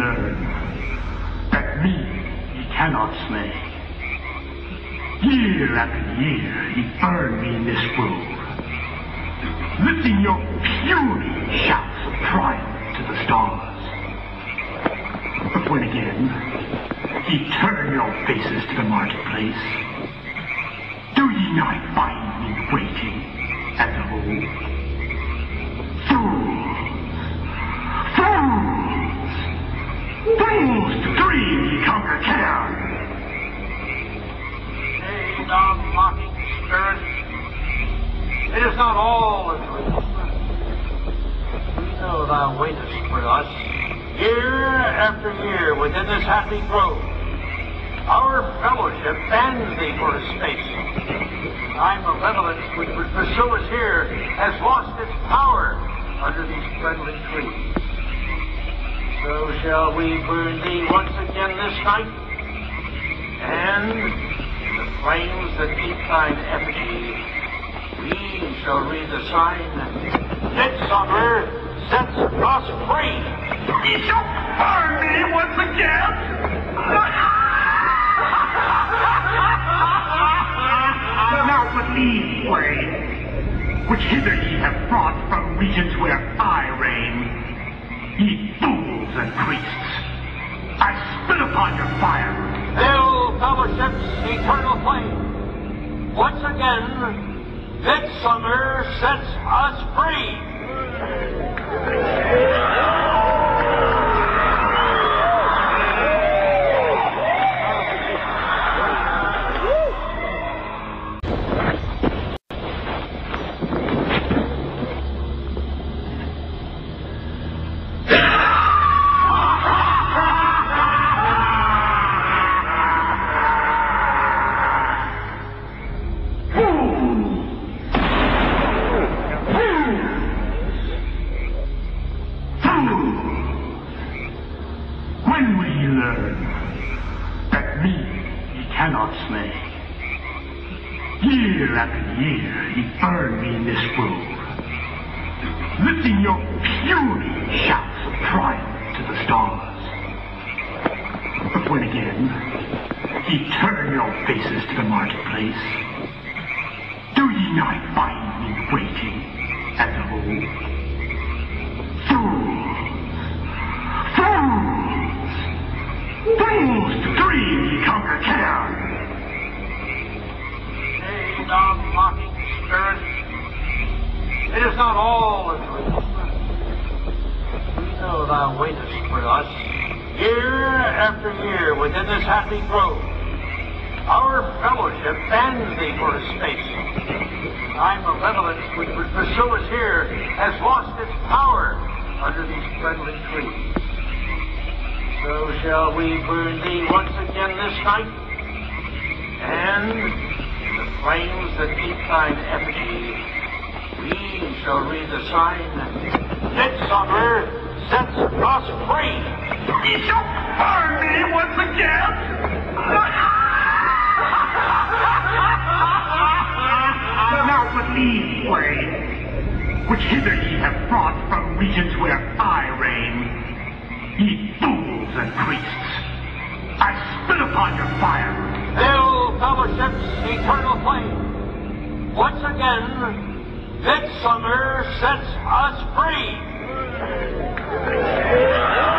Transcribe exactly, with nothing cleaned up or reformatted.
learn that me ye cannot slay. Year after year ye burn me in this grove, lifting your puny shouts of triumph to the stars. But when again ye turn your faces to the marketplace, do ye not find me waiting as of old? Fools! Fools! Fools to dream ye conquer care! Nay, thou mocking spirit, it is not all a dream. We know thou waitest for us, year after year, within this happy grove. Our fellowship bans thee for a space. Thy malevolence which would pursue us here has lost its power under these friendly trees. So shall we burn thee once again this night, and in the flames that eat thine effigy, we shall read the sign, Midsummer sets us free. Ye shall burn me once again! Now but leave way, which hither ye have brought from regions where I reign. Ye fools and priests, I spit upon your fire. Hail, fellowship's eternal flame. Once again, Midsummer sets us free. Year after year ye burn me in this grove, lifting your puny shouts of triumph to the stars. But when again ye turn your faces to the marketplace, do ye not find me waiting as of old? Fools! Fools! Fools to dream ye conquer care! Thou mocking spirit, it is not all a dream. We know thou waitest for us, year after year, within this happy grove. Our fellowship bans thee for a space. Thy malevolence which would pursue us here has lost its power under these friendly trees. So shall we burn thee once again this night, and the flames that eat thine effigy, we shall read the sign, Midsummer sets us free. Ye shall burn me once again! Now but leave way, which hither ye have brought from regions where I reign. Ye fools and priests, I spit upon your fire. Hail, fellowship's eternal flame. Once again, Midsummer sets us free.